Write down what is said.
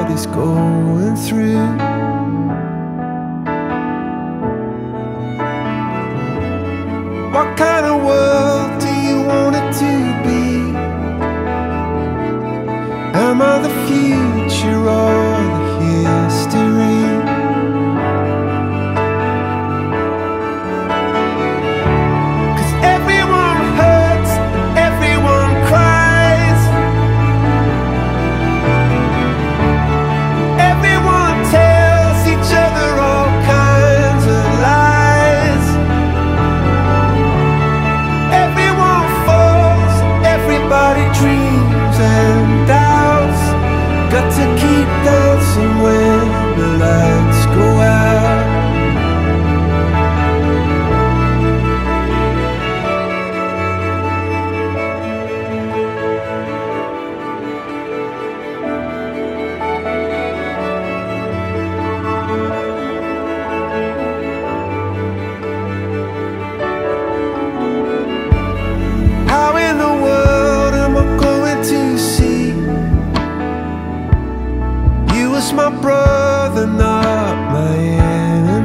world is going through. What kind of world do you want it to be? Am I the future or the history? To keep dancing when the lights go out. How in the world am I going to see? You was my brother, not my enemy.